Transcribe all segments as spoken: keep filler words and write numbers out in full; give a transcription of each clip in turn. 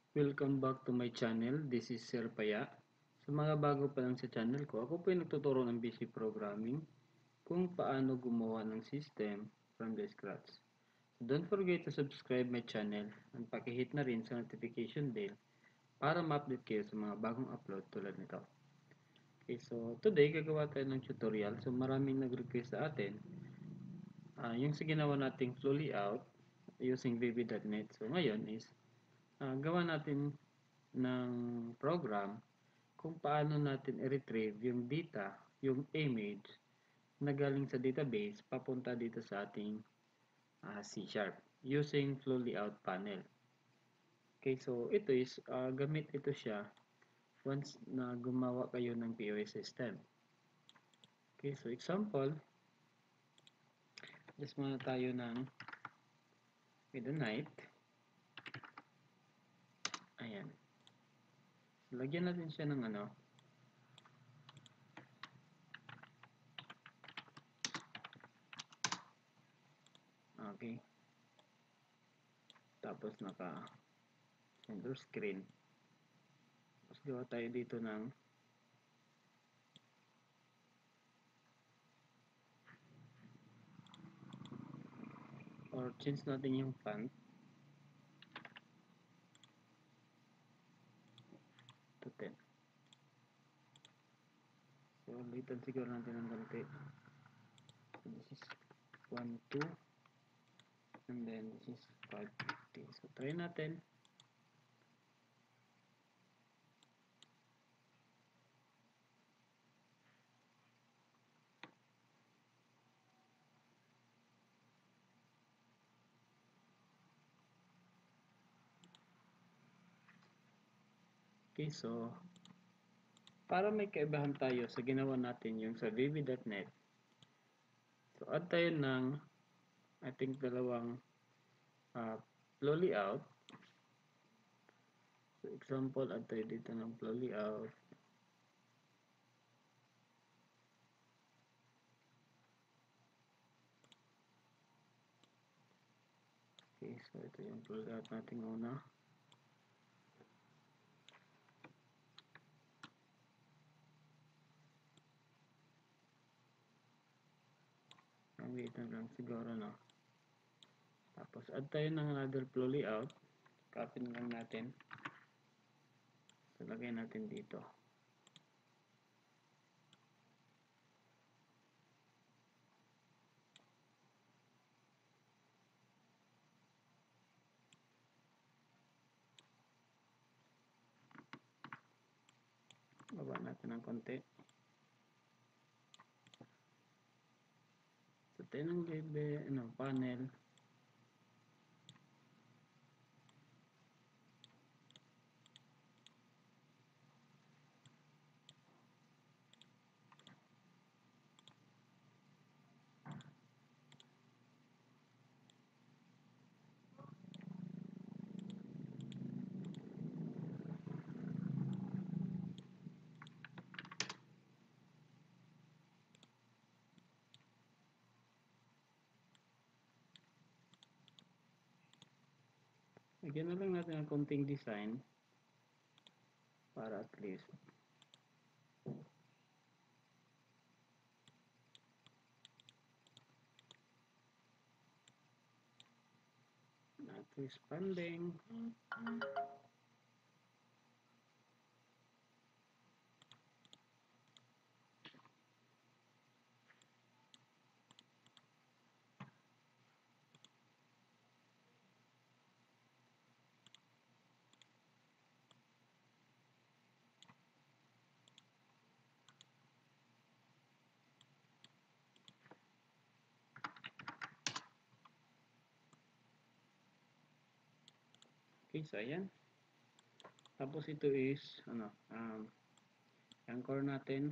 Welcome back to my channel. This is Sir Paya. Sa mga bago pa lang sa channel ko, ako po ay nagtuturo ng basic programming kung paano gumawa ng system from the scratch. So don't forget to subscribe my channel and pakihit na rin sa notification bell para ma-update kayo sa mga bagong upload tulad nito. Okay, so today gagawa tayo ng tutorial. So maraming nag-request sa atin uh, yung sa ginawa nating flow layout using V B dot net. So ngayon is uh, gawa natin ng program kung paano natin i-retrieve yung data, yung image na galing sa database papunta dito sa ating uh, C Sharp using flow layout panel. Okay, so ito is uh, gamit ito siya once na gumawa kayo ng P O S system. Okay, so example, just muna tayo ng with the night. Ayan. So, lagyan natin siya ng ano, okay. Tapos naka center screen. Tapos gawa tayo dito ng or change natin yung font to ten. So, litan siguro natin ng konti. So, this is one, two, and then this is five fifty. So, try natin. Okay, so, para may kaibahan tayo sa ginawa natin yung sa V B dot net. So, add tayo ng, I think, dalawang uh, flow layout. So, example, add tayo dito ng flow layout. Okay, so ito yung flow layout natin una. Wait lang siguro, no? Tapos, add tayo ng another flow layout. Copy na lang natin. So, lagay natin dito. Baba natin ng konti. So, tayo ng label, ano, panel. Lagyan na lang natin ng konting design para at least not responding. Okay, so ayan. Tapos ito is, ano, um, anchor natin.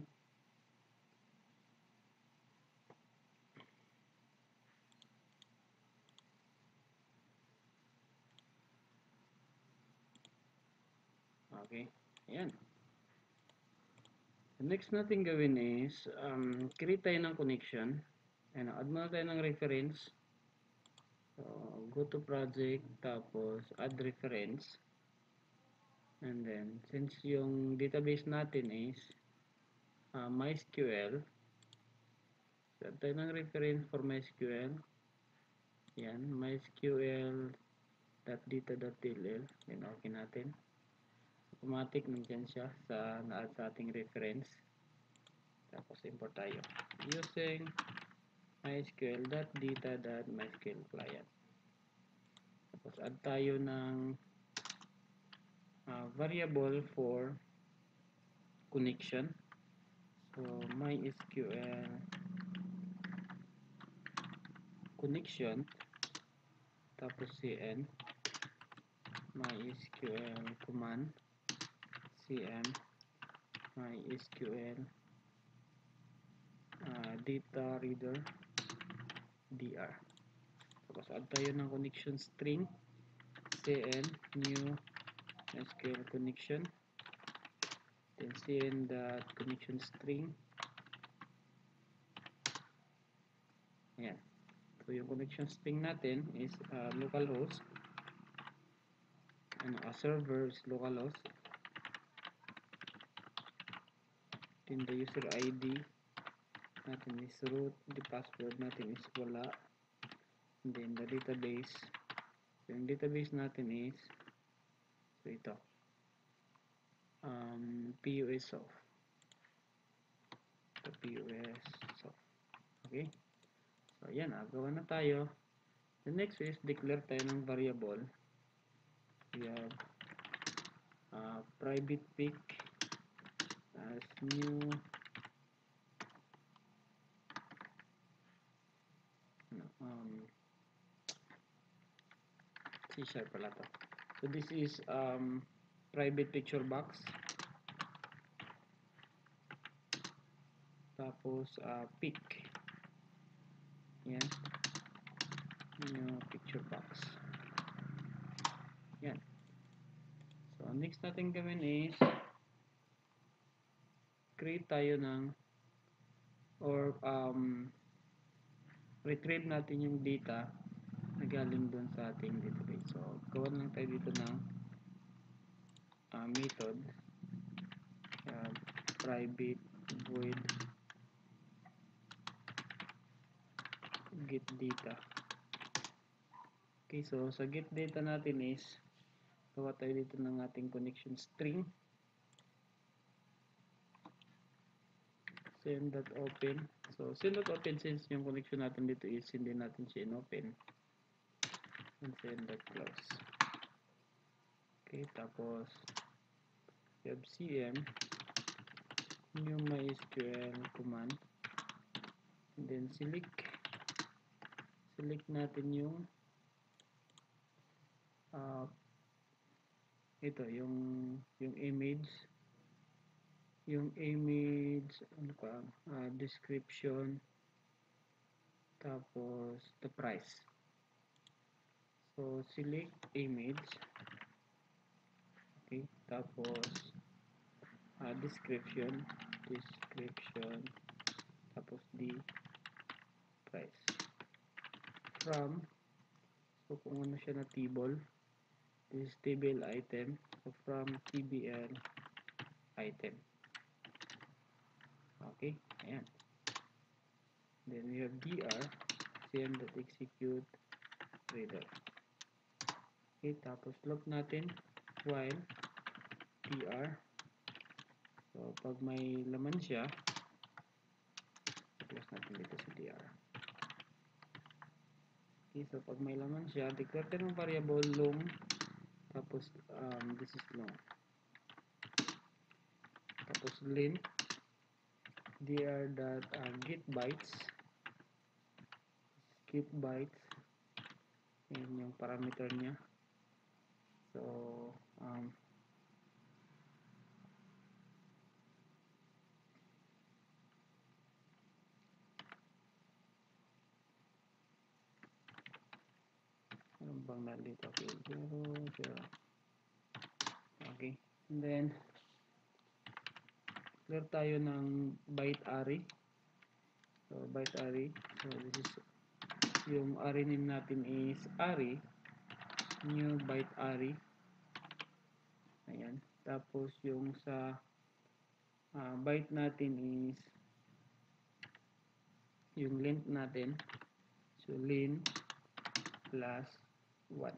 Okay, ayan. The next natin gawin is, um, create tayo ng connection. Ayan, add muna tayo ng reference. So, go to project, tapos add reference. And then, since yung database natin is uh, MySQL, set tayo ng reference for MySQL. Yan, mysql.data.dll. Then, okay natin. Automatic, nandyan siya sa na-add sa ating reference. Tapos, import tayo. Using mysql.data.mysql client. Tapos, add tayo ng uh, variable for connection. So, MySQL connection, tapos cn, MySQL command, cm, MySQL uh, data reader, dr. Tapos add tayo ng connection string, cn new S Q L connection, then cn dot connection string. Ayan. So yung connection string natin is uh, localhost, and a server is localhost, then the user I D natin is root, the password natin is wala, and then the database, so yung database natin is so ito um, POSoft, ito POSoft. Okay, so yan, agawa na tayo. The next is declare tayo ng variable. We have uh, private pick as new um, C sharp pala to. So this is um, private picture box, tapos uh, pick, yan, new picture box, yan. So next natin gawin is create tayo ng or um, retrieve natin yung data na galing dun sa ating database. So gawan lang tayo dito ng uh, method uh, private void get data. Okay, so sa get data natin is gawa tayo dito ng ating connection string, send.open. So send.open, since yung connection natin dito is hindi natin siya in-open, and send.close. Okay, tapos we have cm new MySQL command, and then select select natin yung uh, ito, yung yung image yung image ano pa, uh, description, tapos the price. So select image, okay, tapos uh, description description tapos the price from, so kung ano siya na table, this is table item, so from tbl item. Okay, ayan. Then we have dr cm.execute reader. Okay, tapos loop natin while dr, so pag may laman siya, close natin dito sa dr. Okay, so pag may laman siya, declare tayo ng variable long, tapos um, this is long, tapos length dr dot uh, get bytes get bytes, yan yung parameter niya. So um, ano bang nalito? Okay, zero, zero. Okay, and then clear tayo ng byte array. So byte array, so this is yung array name natin is array new byte array. Ayan, Tapos yung sa uh, byte natin is yung length natin. So len plus one.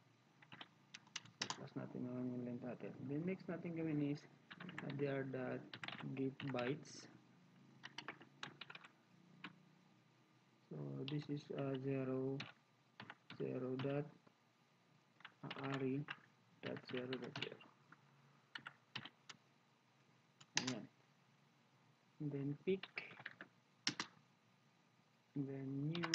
Plus natin naman yung length natin. Then next natin gawin is uh, there dot get bytes. So this is uh, zero zero dot uh, array dot zero dot zero. Ayan. And then pick, and then new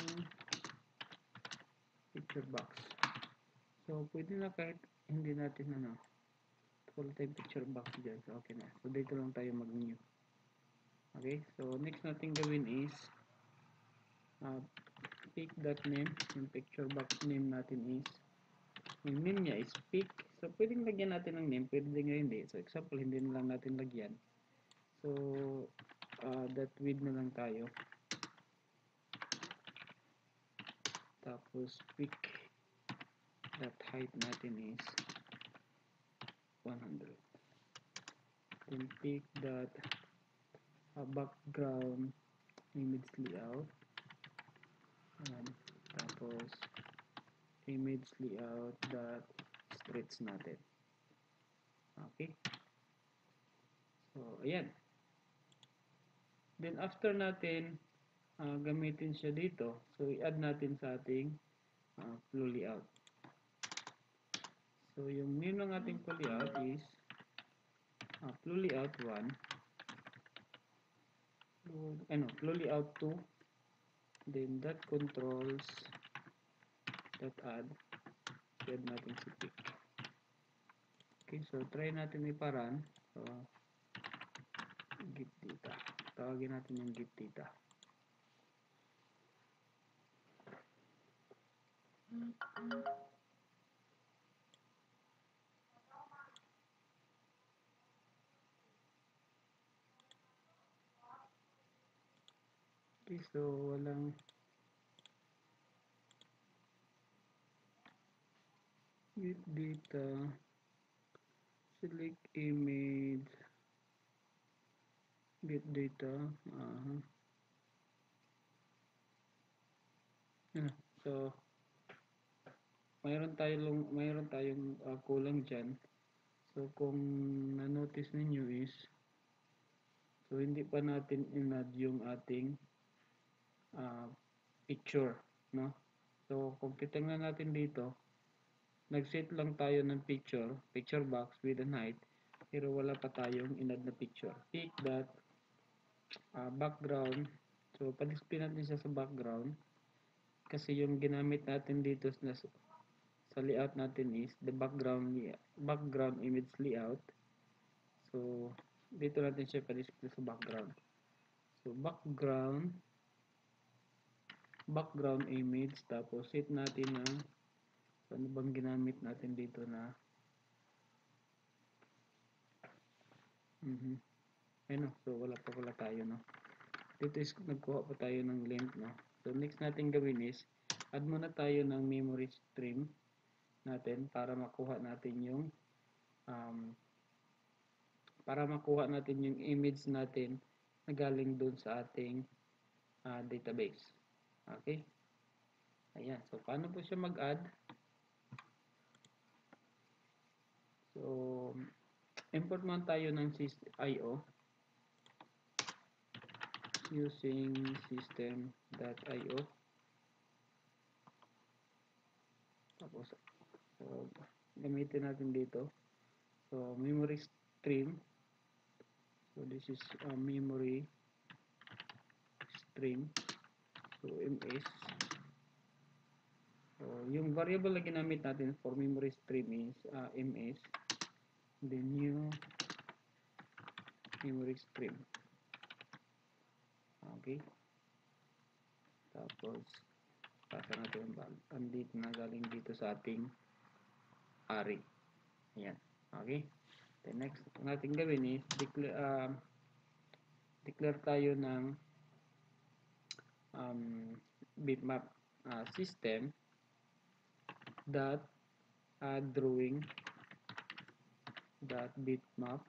picture box. So pwede na kahit hindi natin ano, wala tayong picture box dyan. So okay na. So dito lang tayo mag new. Okay, so next natin gawin is uh, pick that name. Yung picture box name natin is, yung name niya is pick. So pwedeng lagyan natin ng name, pwede nga hindi. So example, hindi na lang natin lagyan. So uh, that width na lang tayo. Tapos pick that height natin is one hundred. Then pick that uh, background image layout. Ayan. Tapos image layout that stretch natin. Okay. So ayan. Then after natin uh, gamitin siya dito, so i-add natin sa ating uh, flow layout. So yung name ng ating flow layout is uh, flow layout one, ano, flow layout two, then that controls that add, add natin si pick. Okay, so try natin iparan. So get data, tawagin natin yung get data. Okay, so walang get data, select image, get data. Uh-huh. Yeah, so mayroon tayong mayroon tayong uh, kulang diyan. So kung na-notice niyo is, so hindi pa natin in-add yung ating uh, picture, no? So kung titingnan natin dito, nag-set lang tayo ng picture, picture box with an height, pero wala pa tayong in-add na picture. Pick that uh, background. So pa-display natin siya sa background kasi yung ginamit natin dito na sa layout natin is the background background image layout. So dito natin siya pa-display sa background. So background background image, tapos set natin na so, ano bang ginamit natin dito na mhm mm ano, so wala pa pala tayo, no? Dito is nagkuha pa tayo ng length, no? So next natin gawin is add muna tayo ng memory stream natin para makuha natin yung um, para makuha natin yung image natin na galing doon sa ating uh, database. Okay? Ayan. So, paano po siya mag-add? So, import man tayo ng I O using system.io. Tapos, so, gamitin natin dito. So, memory stream. So, this is a memory stream. So, M S. So, yung variable na ginamit natin for memory stream is uh, M S. The new memory stream. Okay. Tapos, pasa natin ang andito na galing dito sa ating array. Ayan. Okay. The next natin gawin is declare, uh, declare tayo ng um, bitmap uh, system dot add drawing dot bitmap.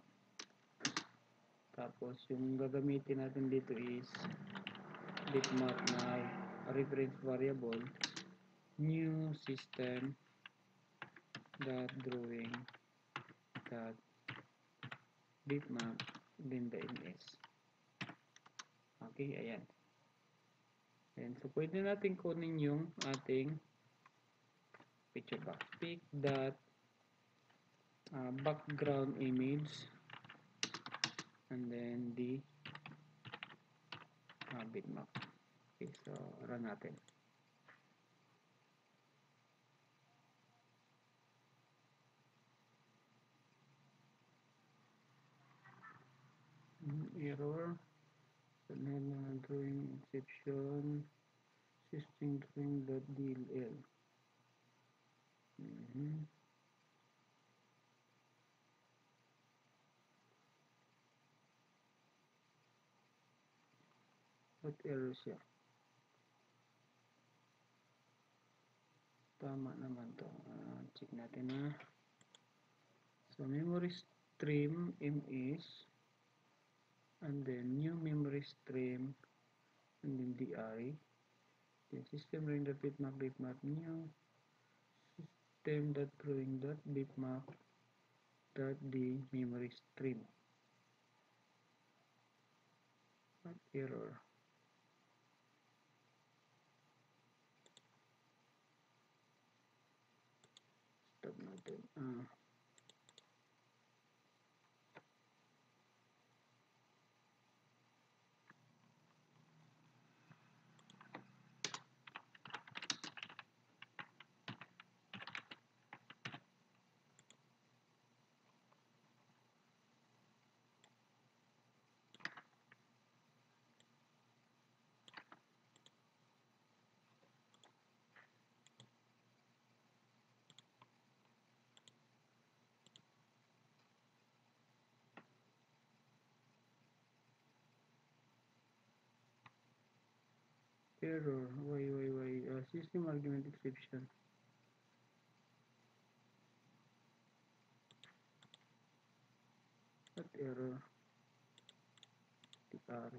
Tapos yung gagamitin natin dito is bitmap na reference variable new system dot drawing dot bitmap then the ms. Okay, ayan. And so pwede natin kunin yung ating picture box. Pick that uh, background image and then the uh, bitmap. Okay, so run natin. Error. So then drawing exception system drawing.dll. Mm-hmm. What error siya? Tama naman to. Uh, check natin na. So memory stream ms and then new memory stream and then dri. Then system render bitmap bitmap new system dot drawing dot bitmap dot the memory stream. What error? Stop natin. Ah. Error. Why, why, why? Uh, system argument exception. What error? Tikari.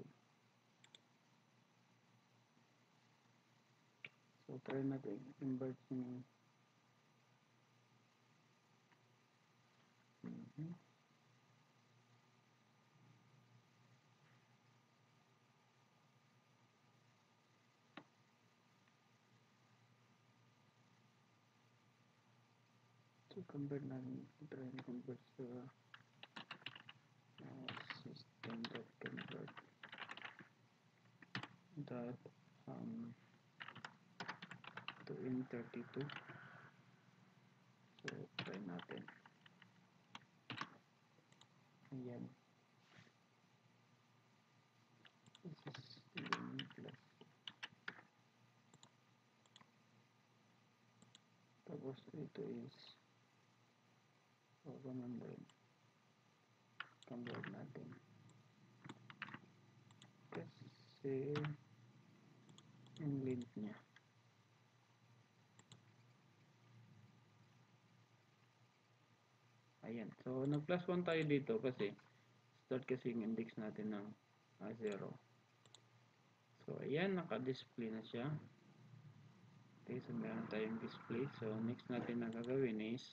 So, try natin invert yung mm-hmm. So, convert natin. Try na convert sa uh, system.convert dot um, to in thirty-two. So, try natin. Ayan. This is eleven plus. Tapos, ito is one hundred. Convert natin. Kasi yung length niya. Ayan. So, nag plus one tayo dito kasi start kasi yung index natin ng uh, zero. So, ayan. Naka-display na siya. Okay. So, meron tayong display. So, next natin na gagawin is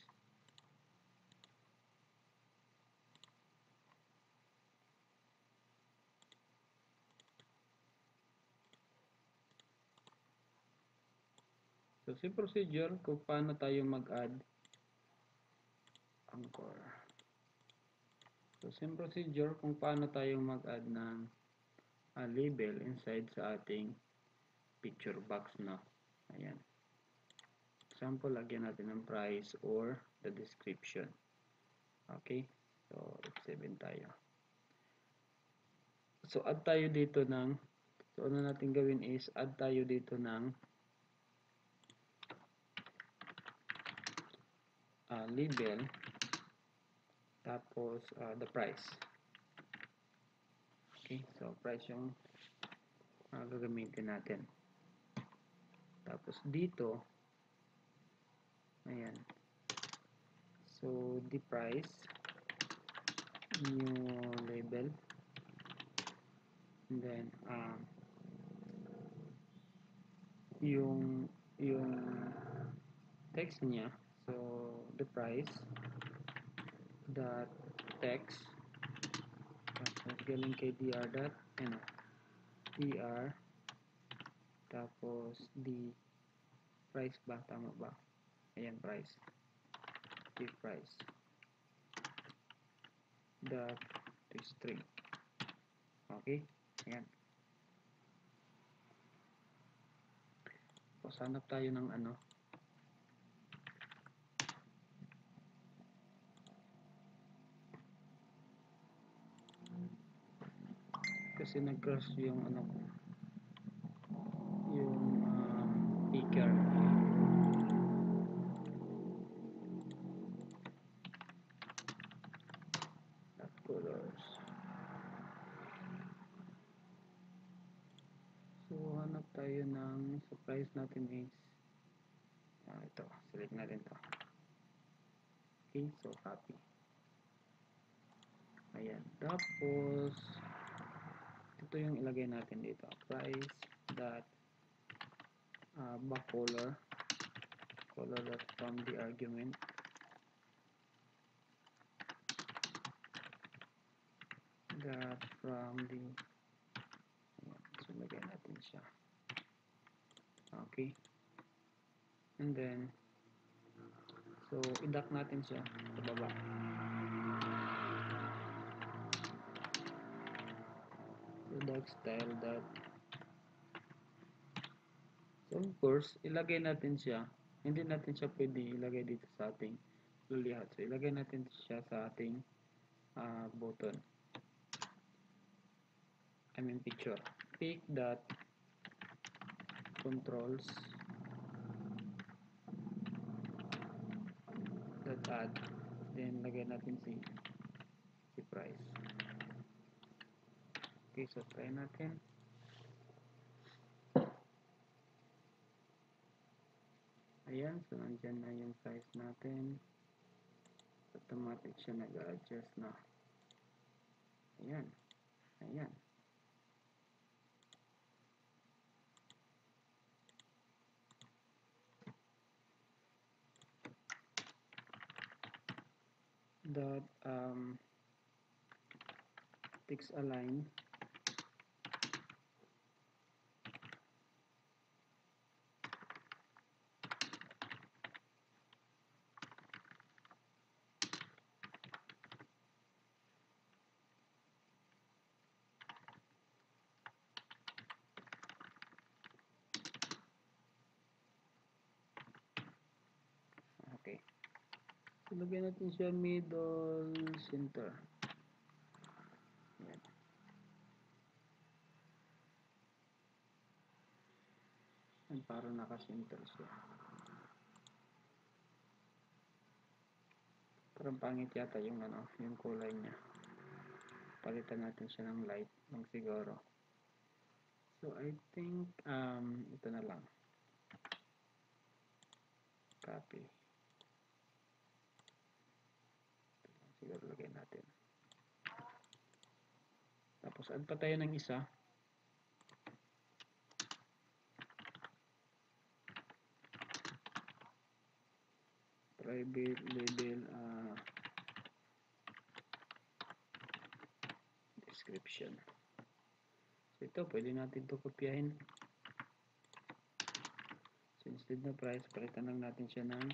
so, si procedure kung paano tayo mag-add anchor. So, same procedure kung paano tayo mag-add ng uh, label inside sa ating picture box na. Ayan. Example, lagyan natin ng price or the description. Okay. So, F seven tayo. So, add tayo dito ng so, ano natin gawin is add tayo dito ng uh, label tapos uh, the price. Okay, so price yung uh, gagamitin natin. Tapos dito, ayan. So the price new label, and then um, yung yung text niya, so the price dot text tapos galing kay dr dot ano dr tapos the price ba, tama ba, ayan, price, the price dot string. Okay, ayan. Tapos hanap tayo ng ano, kasi nag-crash yung ano ko, yung um, picker. Dot colors. So hanap tayo ng sa price natin is ah, ito, select natin to. Okay, so copy. Ayan, tapos ito yung ilagay natin dito, price dot uh, back color color dot from the argument dot from the, ayan, so ilagay natin siya. Okay, and then so i-dock natin siya sa baba. So dock style dot, so of course ilagay natin siya, hindi natin siya pwede ilagay dito sa ating lulihat, so ilagay natin siya sa ating uh, button, I mean picture. Pick dot controls dot add, then lagay natin si si price. Okay, so try natin. Ayan, so nandyan na yung price natin, automatic siya nag-adjust na. Ayan, ayan. Dot um, text align okay, so lagyan natin siya middle center. Ayan. Ayan, para naka-center siya. Parang pangit yata yung ano, yung kulay niya. Palitan natin siya ng light lang siguro. So I think um ito na lang. Copy. Siguro lagay natin. Tapos add pa tayo ng isa. Private label uh, description. So ito, pwede natin ito kopyahin. So instead na price, palitan lang natin siya ng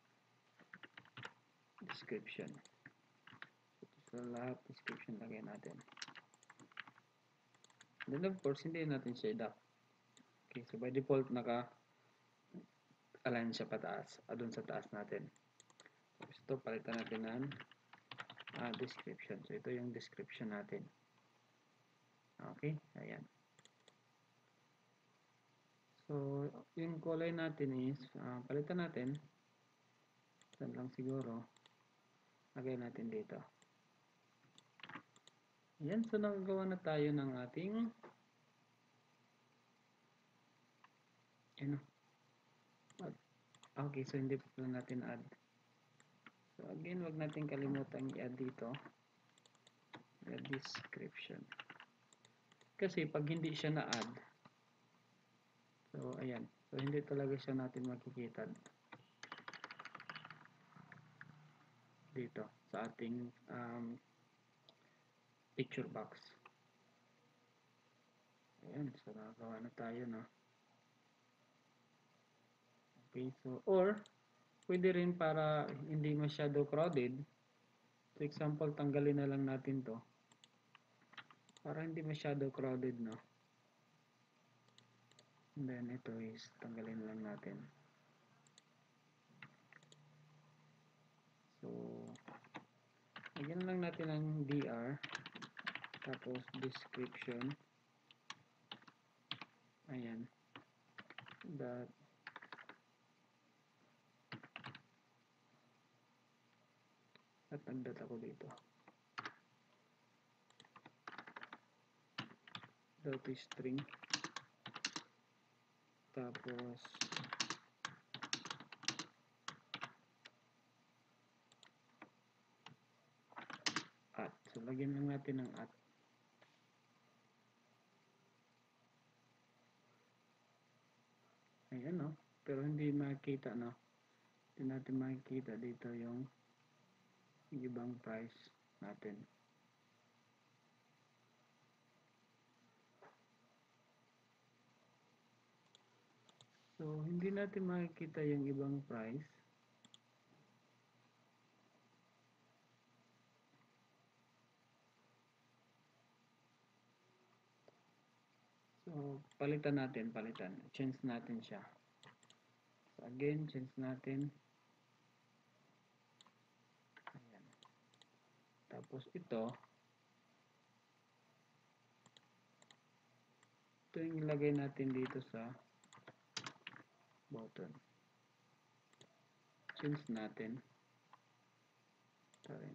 description. So ito sa lahat, description lagay natin. Then of course, hindi natin siya i-dock. Okay, so by default, naka-align siya pataas, adun sa taas natin. Tapos ito, palitan natin ng uh, description. So ito yung description natin. Okay, ayan. So, yung kulay natin is, uh, palitan natin. Saan lang siguro. Lagay natin dito. Ayan, so nakagawa na tayo ng ating ano. Okay, so hindi pa pala natin add. So again, wag natin kalimutan i-add dito the description. Kasi pag hindi siya na-add, so ayan, so hindi talaga siya natin makikita dito sa ating um, picture box. Ayan, so nakagawa na tayo, no? Okay, so or pwede rin para hindi masyado crowded. For example, tanggalin na lang natin to para hindi masyado crowded, no? And then ito is tanggalin lang natin. So lagyan lang natin ang dr, tapos description, ayan, dot at nagdot ako dito, dot string, tapos at, so lagyan lang natin ng at. Ayan, no? Pero hindi makikita, no? Hindi natin makikita dito yung ibang price natin. So hindi natin makikita yung ibang price. So palitan natin, palitan. Change natin siya. So again, change natin. Ayan. Tapos ito, ito yung ilagay natin dito sa button. Change natin. Ito rin.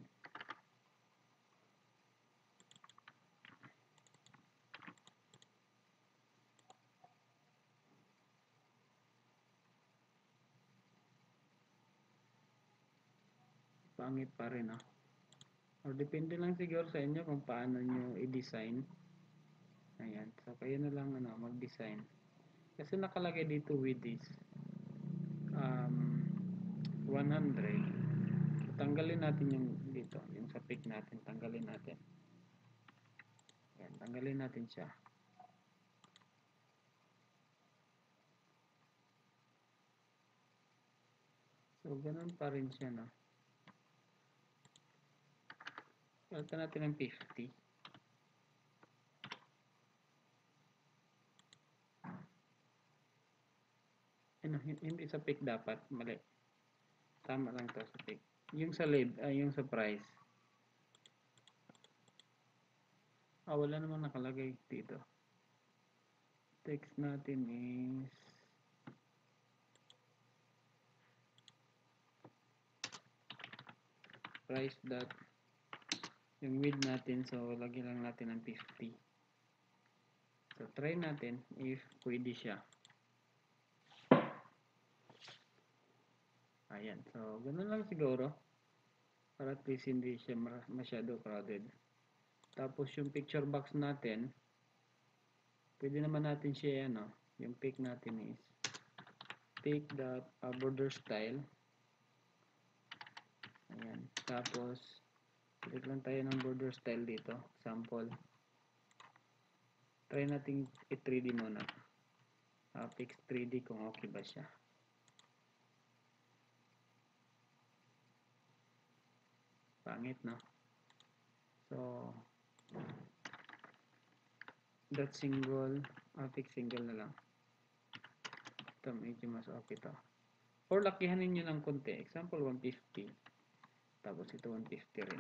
Pangit pa rin, ah. Or depende lang siguro sa inyo kung paano nyo i-design. Ayan. So kayo na lang ano, mag-design. Kasi nakalagay dito with this um, one hundred. Tanggalin natin yung dito, yung sa pick natin, tanggalin natin. Ayan, tanggalin natin siya. So, ganun pa rin siya, no? Palitan natin ng fifty. Ano, hindi sa pick dapat, mali. Tama lang to sa pick. Yung sa lead, ay yung sa price. Ah, wala namang nakalagay dito. Text natin is price dot yung width natin, so lagyan lang natin ng fifty. So try natin if pwede siya. Ayan, so ganun lang siguro para at least hindi siya masyado crowded. Tapos yung picture box natin, pwede naman natin siya, ano, yung pick natin is pick dot uh, border style. Ayan, tapos click lang tayo ng border style dito, sample. Try natin i three D muna. Uh, fix three D kung okay ba siya. Pangit, no? So dot single, uh, fix single na lang. Ito medyo mas okay to. Or lakihanin nyo ng konti. Example, one fifty. Tapos ito one fifty rin.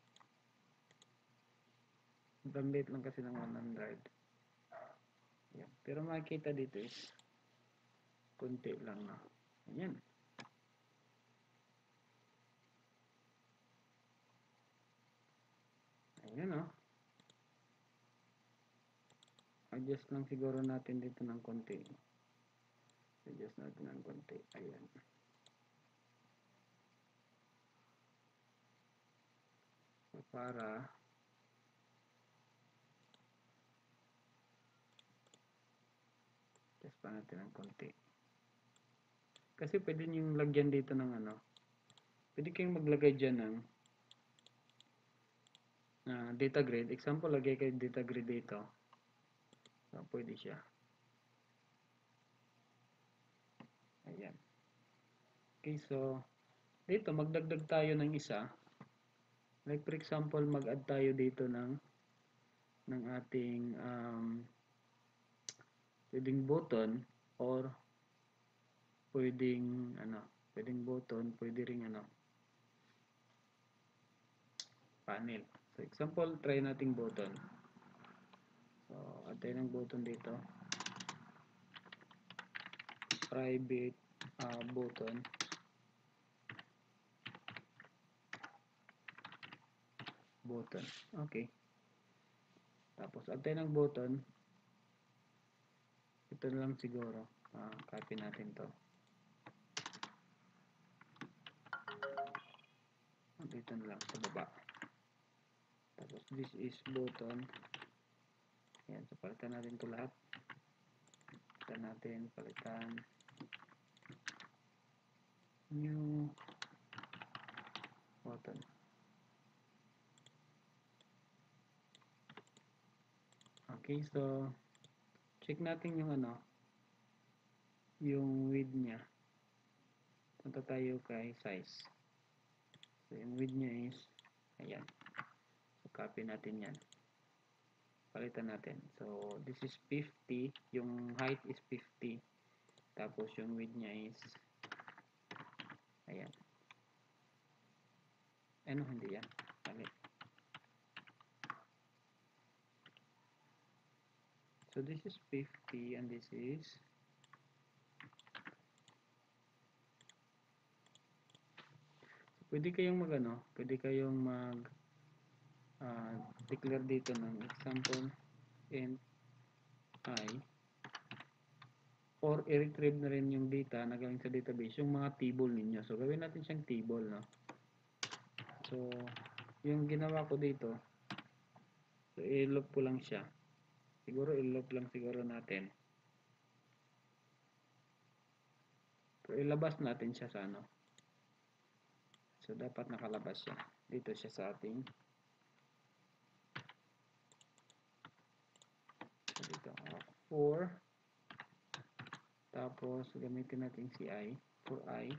Bambit lang kasi ng one hundred. Yan. Pero makikita dito is konti lang, no? Ayan. Ayan, no? Adjust lang siguro natin dito ng konti. Adjust natin ng konti. Ayan. So, para Test pa natin ng konti. Kasi pwede nyo lagyan dito ng ano. Pwede kayong maglagay dyan ng uh, data grid. Example, lagay kayo data grid dito. So, pwede siya. Ayan. Okay, so dito magdagdag tayo ng isa. Like for example, mag-add tayo dito ng ng ating um, pwedeng button or pwedeng ano, pwedeng button, pwede ring ano, panel. So example, try nating button. So add tayo ng button dito. Private uh, button. Button. Okay. Tapos add tayo ng button. Ito na lang siguro. Uh, copy natin to. Dito na lang sa baba. Tapos this is button. Ayan. So palitan natin to lahat. Palitan natin. Palitan. New button. Okay. So check natin yung ano. Yung width niya. Punta tayo kay size. So, yung width niya is, ayan. So, copy natin yan. Palitan natin. So, this is fifty. Yung height is fifty. Tapos, yung width niya is, ayan. Ano, hindi yan. Palit. So, this is fifty and this is pwede kayong mag ano, pwede kayong mag uh, declare dito ng example int I or i-retrieve na rin yung data na galing sa database, yung mga table ninyo. So gawin natin siyang table, no? So yung ginawa ko dito, so i-loop ko lang siya. Siguro i-loop lang siguro natin. So ilabas natin siya sa ano. So dapat nakalabas siya. Dito siya sa ating dito uh, for tapos gamitin natin si I for I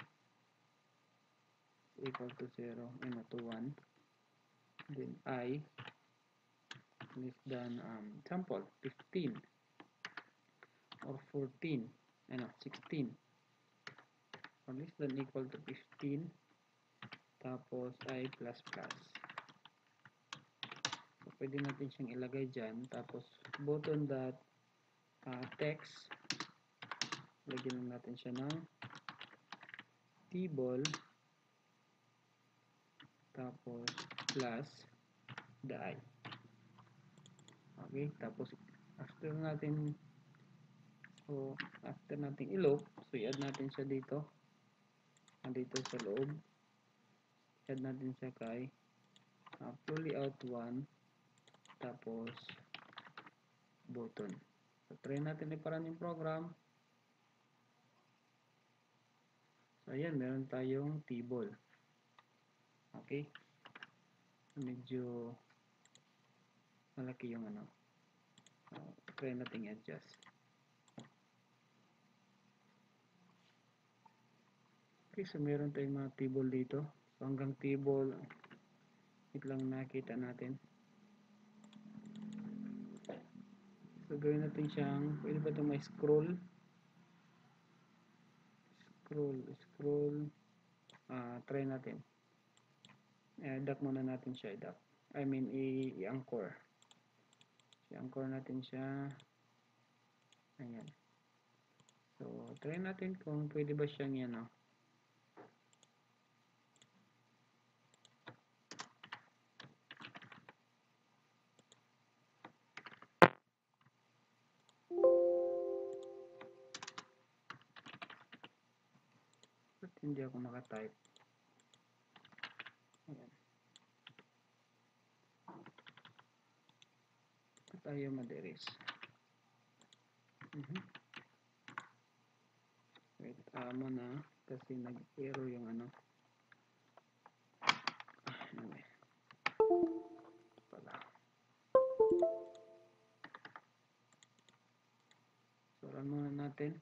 equal to zero and to one, then I less than um, sample fifteen or fourteen, ano, sixteen or less than equal to fifteen, tapos I plus plus. So, pwede natin siyang ilagay dyan. Tapos button dot uh, text, lagyan natin siya ng table, tapos plus the I. Okay, tapos after natin so after natin i-loop, so i-add natin siya dito dito sa loob, i-add natin siya kay uh, fully out one, tapos button. So try natin iparan yung program. So ayan, meron tayong table. Okay, medyo malaki yung ano. Uh, try natin i-adjust. Okay, so meron tayong mga table dito. So hanggang table ito lang nakita natin. So gawin natin siyang, pwede ba ito may scroll? Scroll, scroll. Uh, try natin. I-dock muna natin siya, i-dock. I mean, i-anchor. I-anchor natin siya. Ayan. So, try natin kung pwede ba siyang yan, no? Ba't hindi ako makatype? Ayan. Ba't ayaw madiris? Mm-hmm. Tama na kasi nag-error yung ano. Anyway. Pala. So, run muna natin.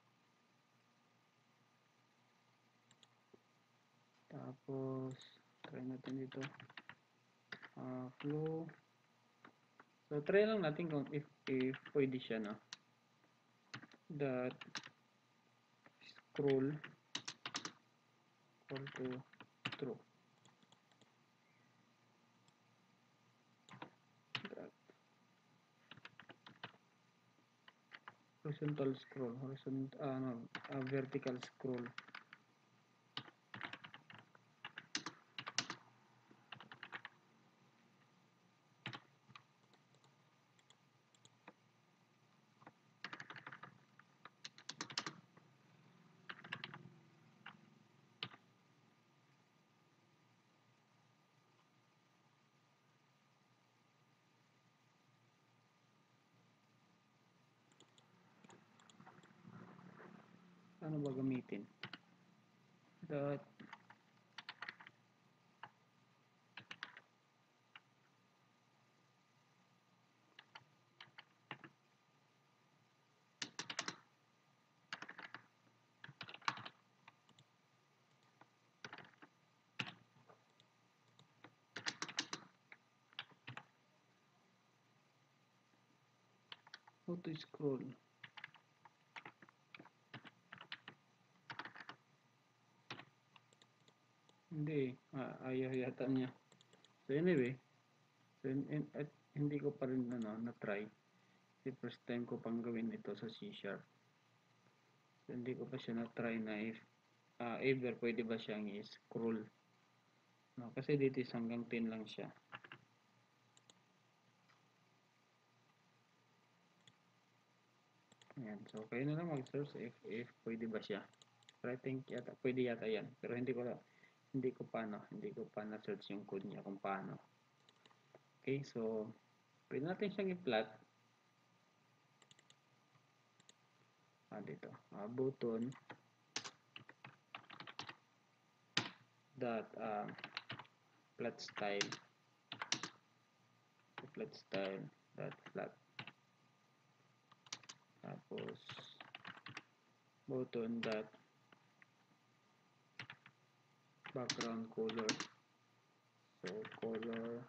Tapos, try natin dito. Uh, flow. So, try lang natin kung if, if pwede siya, no? Dot scroll equal to true. Dot horizontal scroll, horizontal, uh, no, uh, vertical scroll. Ano ba gamitin? Dot how to scroll. Hindi, ah, ayaw yata niya. So anyway, so in, in, at hindi ko pa rin ano, na-try. Kasi first time ko pang gawin ito sa C Sharp. So hindi ko pa siya na-try na if uh, ever pwede ba siyang i-scroll. No, kasi dito is hanggang ten lang siya. Ayan, so kayo na lang mag-search if, if pwede ba siya. Pero I think yata, pwede yata yan. Pero hindi ko hindi ko pa no, hindi ko pa na-search yung code niya kung paano. Okay, so pwede natin siyang i-plot. Ah, dito. Ah, button dot uh, plot style plot style dot flat. Tapos button dot background color. So color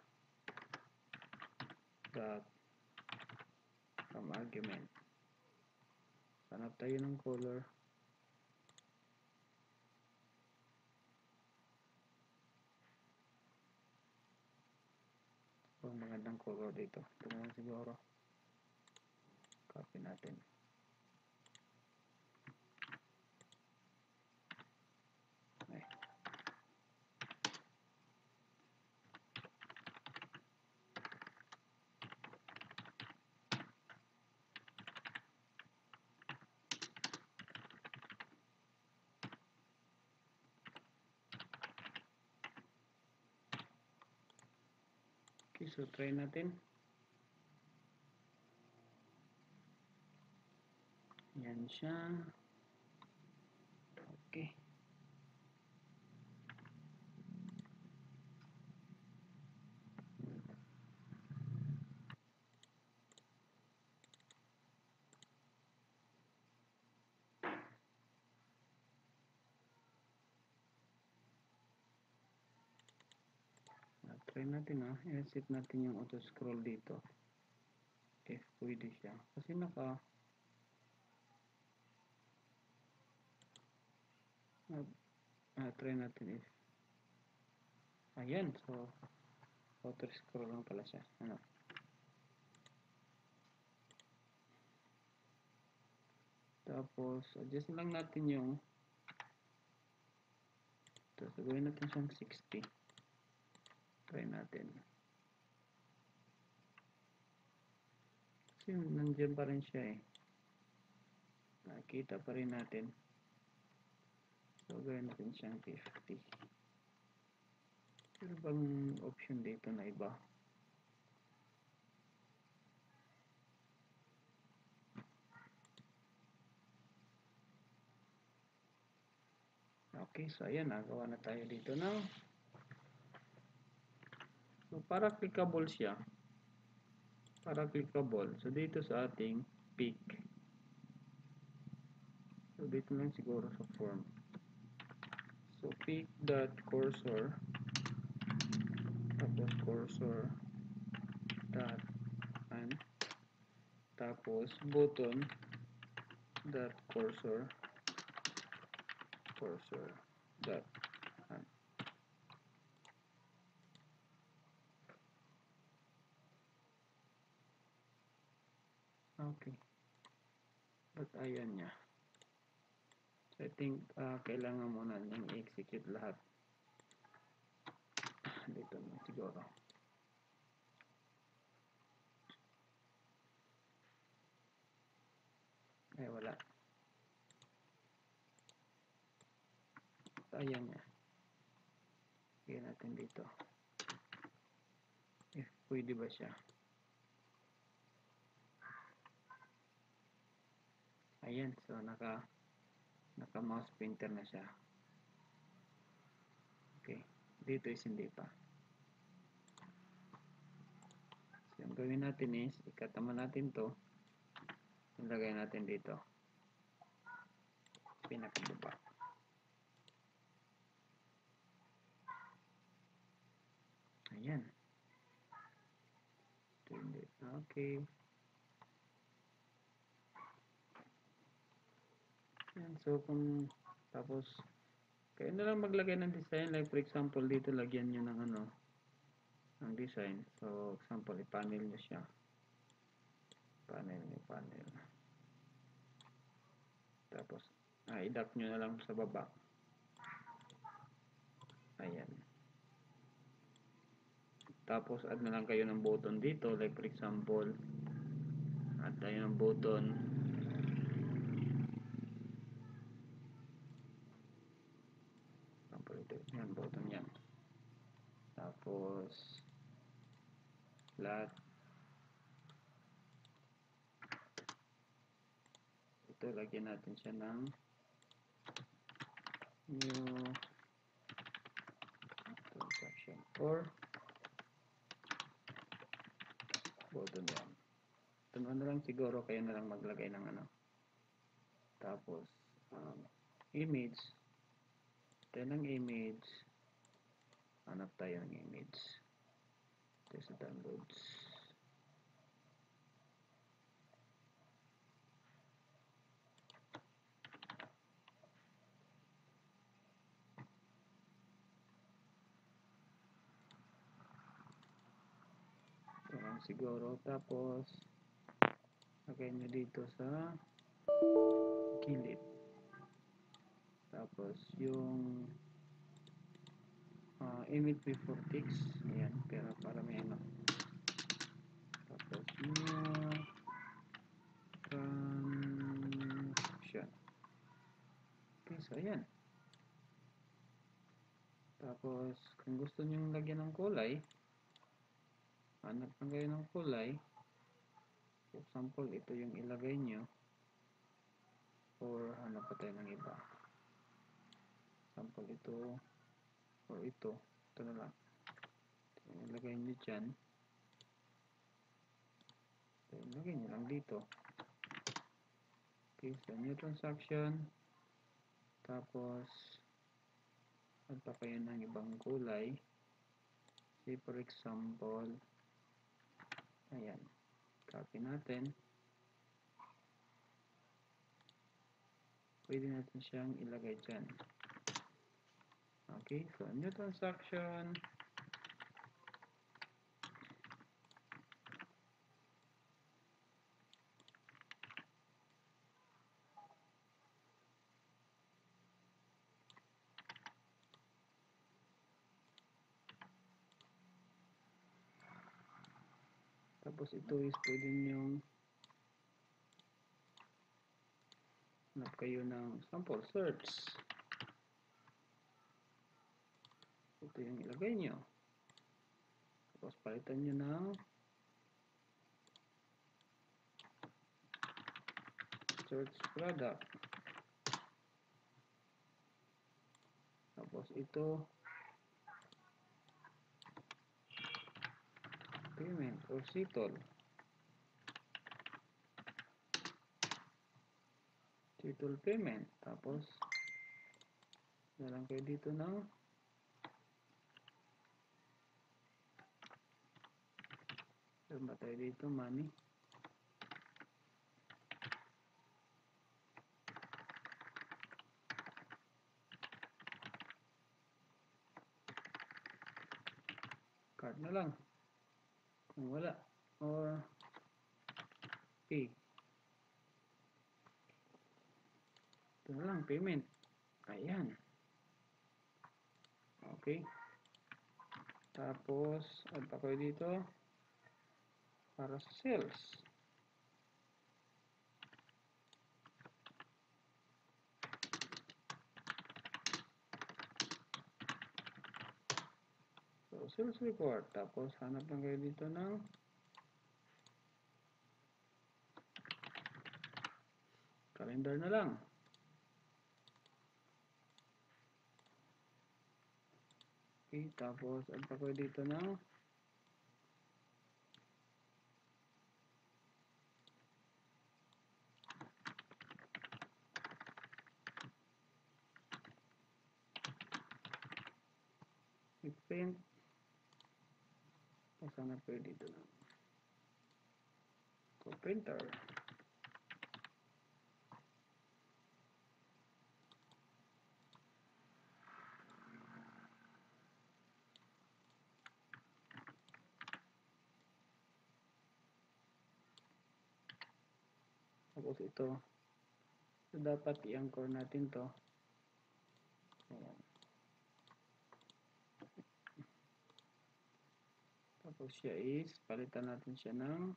dot from argument. Hanap tayo ng color. Oh, magandang color dito. Ito naman siguro. Copy natin. Ay. Okay, so try natin. Yan siya. Okay. Try natin ah. I-set natin yung auto scroll dito. If pwede siya. Kasi naka uh, uh, try natin if ayan. So auto scroll lang pala siya. Ano? Tapos adjust lang natin yung ito. So gawin natin siyang sixty. Try natin. Kasi nandiyan pa rin siya eh. Nakikita pa rin natin. So gawin natin siyang fifty. Ano bang option dito na iba? Okay, so ayan, nagawa na tayo dito ng so para clickable siya. Para clickable. So dito sa ating pick. So dito lang siguro sa form. So pick dot cursor tapos cursor dot and tapos button dot cursor cursor dot and. Okay. At ayan niya. So I think uh, kailangan muna nang i-execute lahat. Dito na siguro. Ay wala. At ayan niya. Lagyan natin dito. If pwede ba siya. Ayan. So naka naka mouse pointer na siya. Okay. Dito is hindi pa. So yung gawin natin is ikatama natin to. Ilagay natin dito. Pinakababa. Ayan. Okay. Ayan. So kung tapos kayo na lang maglagay ng design. Like for example dito lagyan nyo ng ano ng design. So example i-panel nyo siya. Panel nyo panel. Tapos ah, i-dock nyo na lang sa baba. Ayan. Tapos add na lang kayo ng button dito. Like for example add tayo ng button. Example ito. Yan button yan. Tapos flat. Ito lagyan natin siya ng new transaction or button one. Ito na lang siguro kayo na lang maglagay ng ano. Tapos um, image. Ito ng image. Hanap tayo ng image. Ito sa downloads. Ito lang siguro. Tapos lagay nyo dito sa gilid. Tapos yung uh, image before text. Ayan. Pero para may ano. Tapos new transaction. Okay, so ayan. Tapos kung gusto nyo lagyan ng kulay, hanap lang kayo ng kulay. For example, ito yung ilagay nyo. Or hanap pa tayo ng iba. Example, ito. Or ito. Ito na lang. Ito yung ilagay nyo dyan. Ito yung ilagay nyo lang dito. Okay, so new transaction. Tapos add pa kayo ng ibang kulay. Say for example, ayan. Copy natin. Pwede natin siyang ilagay dyan. Okay, so new transaction. Tapos ito is pwede nyong hanap kayo ng sample search. Ito yung ilagay nyo. Tapos palitan nyo ng search product. Tapos ito, payment or settle. Settle payment. Tapos, nalang kayo dito ng meron ba tayo dito? Money. Card na lang. Kung wala. Or pay. Ito na lang, payment. Ayan. Okay. Tapos, add pa kayo dito para sa sales. So, sales report. Tapos, hanap lang kayo dito ng calendar na lang. Okay, tapos add pa kayo dito ng print. Tapos hanap kayo dito ng so, printer. Tapos ito, so dapat i-anchor natin to. Ayan. Tapos siya is, palitan natin siya ng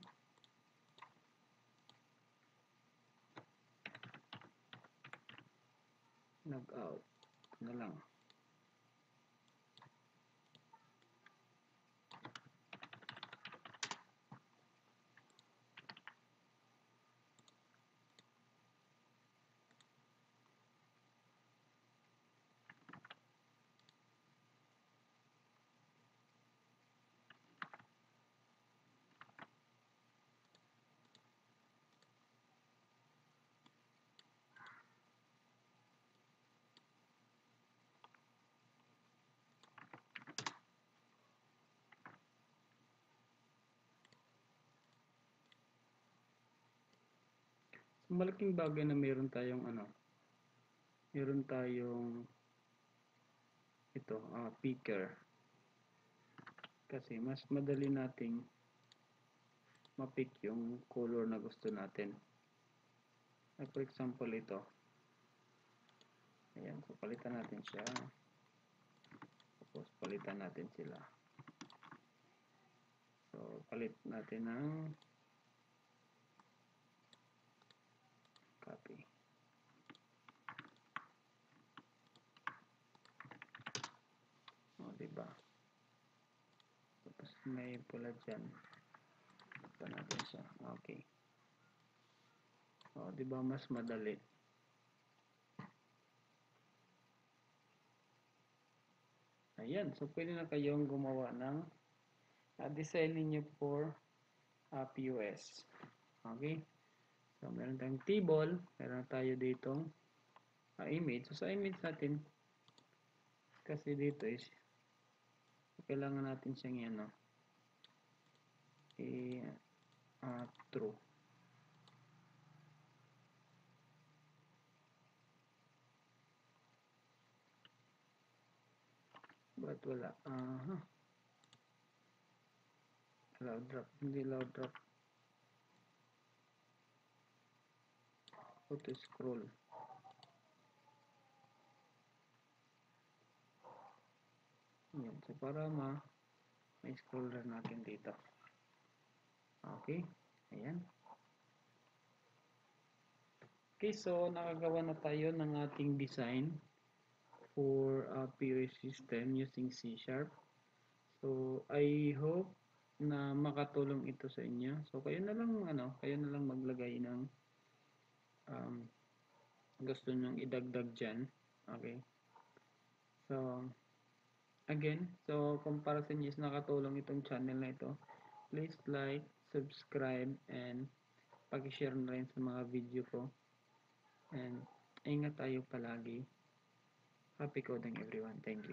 log-out. Ito na lang. So, malaking bagay na meron tayong ano, meron tayong ito, uh, picker. Kasi mas madali nating ma-pick yung color na gusto natin. Like for example, ito. Ayan, so palitan natin siya. Tapos palitan natin sila. So, palit natin ng copy. O, diba? Tapos may pula dyan. Palitan natin siya. Okay. O, diba mas madali? Ayan. So, pwede na kayong gumawa ng uh, design ninyo for uh, P O S. Okay? So, meron tayong table. Meron tayo ditong uh, image. So, sa image natin, kasi dito is kailangan natin siyang yan, no? i uh, true. Ba't wala? Aha. Uh, loud drop. Hindi loud drop. Auto scroll. Yan. So, para ma may scroller natin dito. Okay. Ayan. Okay. So, nakagawa na tayo ng ating design for a P O S system using C Sharp. So, I hope na makatulong ito sa inyo. So, kayo na lang, ano, kayo na lang maglagay ng um, gusto nyong idagdag dyan. Okay. So, again, so kung para sa inyo is nakatulong itong channel na ito, please like, subscribe, and pag-share na rin sa mga video ko. And ingat tayo palagi. Happy coding everyone. Thank you.